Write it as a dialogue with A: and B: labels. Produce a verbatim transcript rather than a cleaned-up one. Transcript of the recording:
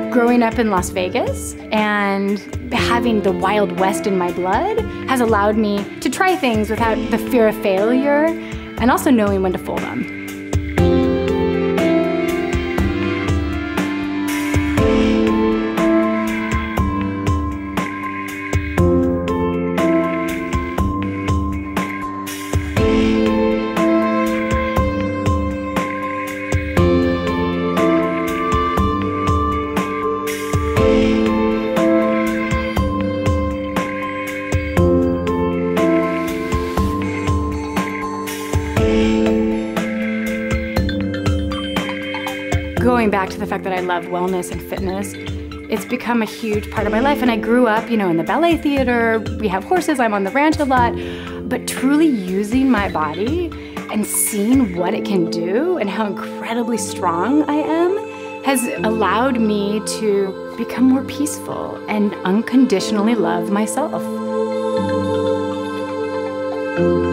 A: Growing up in Las Vegas and having the Wild West in my blood has allowed me to try things without the fear of failure and also knowing when to fold them. Going back to the fact that I love wellness and fitness, it's become a huge part of my life. And I grew up, you know, in the ballet theater, we have horses, I'm on the ranch a lot, but truly using my body and seeing what it can do and how incredibly strong I am has allowed me to become more peaceful and unconditionally love myself.